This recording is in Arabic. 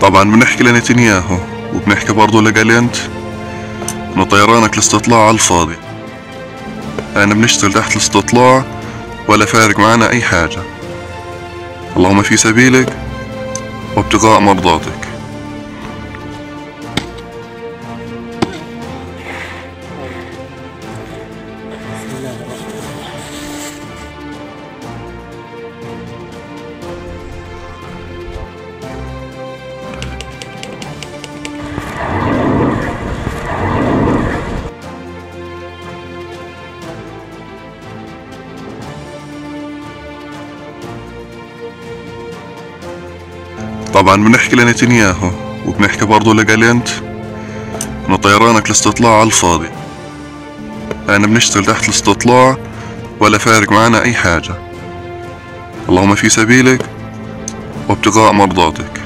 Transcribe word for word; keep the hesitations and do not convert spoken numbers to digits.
طبعا بنحكي لنتنياهو وبنحكي برضو لجالنت انه طيرانك الاستطلاع على الفاضي. انا بنشتغل تحت الاستطلاع ولا فارق معنا اي حاجة. اللهم في سبيلك وابتغاء مرضاتك. طبعا بنحكي لنتنياهو وبنحكي برضو لجالنت انه طيرانك الاستطلاع على الفاضي. انا بنشتغل تحت الاستطلاع ولا فارق معنا اي حاجة. اللهم في سبيلك وابتغاء مرضاتك.